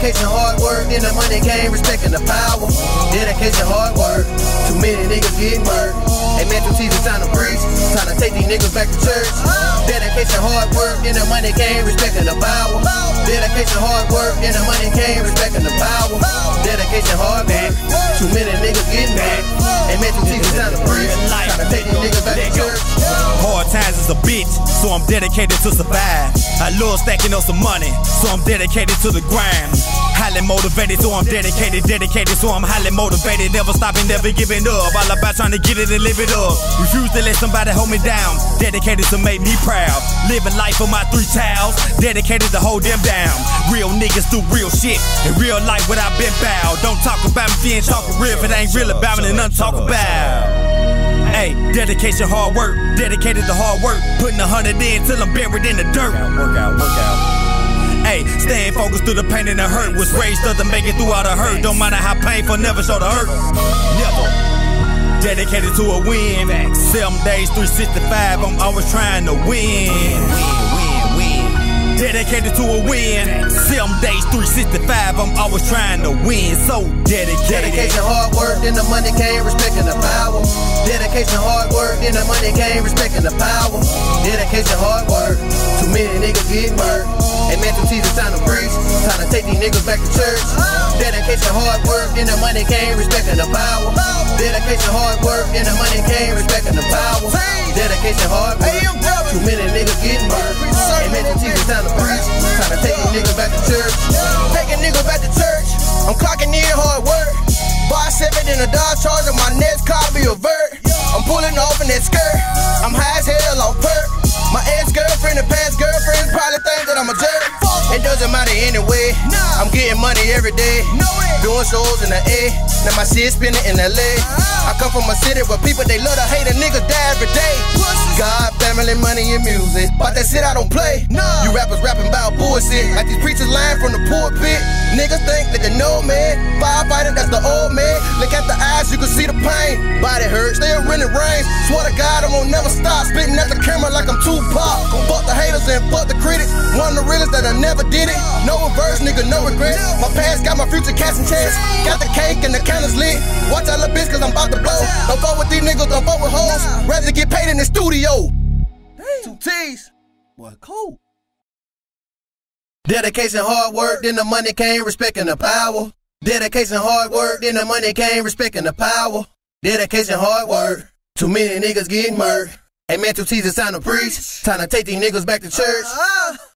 Dedication, hard work, then the money came, respecting the power. Dedication, hard work, too many niggas getting murdered. Hey man, two teachers trying to preach, trying to take these niggas back to church. Dedication, hard work, then the money came, respecting the power. Dedication, hard work, then the money came, respecting the power. Dedication, hard work, too many niggas getting mad. Hey man, two teachers trying to preach, trying to take these niggas back to church. Hard times is a bitch, so I'm dedicated to survive. I love stacking up some money, so I'm dedicated to the grind. Highly motivated, so I'm dedicated, so I'm highly motivated. Never stopping, never giving up. All about trying to get it and live it up. Refuse to let somebody hold me down. Dedicated to make me proud. Living life for my 3 child. Dedicated to hold them down. Real niggas do real shit. In real life without been bound. Don't talk about me if you ain't talking real. If it ain't real about me, then nothing talk about. Hey, dedication, hard work. Dedicated to hard work. Putting 100 in till I'm buried in the dirt. Work out. Hey, staying focused through the pain and the hurt. Was raised up to make it through all the hurt. Don't matter how painful, never show the hurt. Never. Dedicated to a win. 7 days, 365, I'm always trying to win. Dedicated to a win. 7 days, 365, I'm always trying to win. So dedicated. Dedication, hard work, then the money came, respecting the power. Dedication, hard work, then the money came, respecting the power. Dedication, hard work, too many niggas getting murdered. Hey man, two teachers trying to preach, trying to take these niggas back to church. Dedication, hard work, then the money came, respecting the power. Dedication, hard work, then the money came, respecting the power. Dedication, hard work, too many niggas getting murdered. Hey man, two teachers trying to preach, trying to take these niggas back to church. Taking niggas back to church, I'm clocking in hard work. Bar 7 in a Dodge Charger, my next car be a vert. I'm pulling off in that skirt, I'm high as hell on perk. My ex-girlfriend and past girlfriends probably think that I'm a jerk. It doesn't matter anyway, I'm getting money every day. Doing shows in the A, now my shit spinning in LA. I come from a city where people, they love to hate a nigga die every day. God, family, money, and music, but that shit I don't play. You rappers rapping about bullshit, like these preachers lying from the pulpit. Niggas think that they know me, firefighter, that's the old man. Look at the eyes, you can see the pain. Body hurts, still when it rains. Swear to God, I won't never stop spitting at the camera like I'm Tupac. Fuck the haters and fuck the critics. One of the realest that I never did it. No reverse, nigga, no regret. My past got my future casting chance. Got the cake and the counters lit. Watch out, little bitch, cause I'm about to blow. Don't fuck with these niggas, don't fuck with hoes. Rather get paid in the studio. 2 T's. Boy, cool. Dedication, hard work, then the money came, respecting the power. Dedication, hard work, then the money came, respecting the power. Dedication, hard work, too many niggas getting murdered. Hey man, 2 T's is time to preach, time to take these niggas back to church.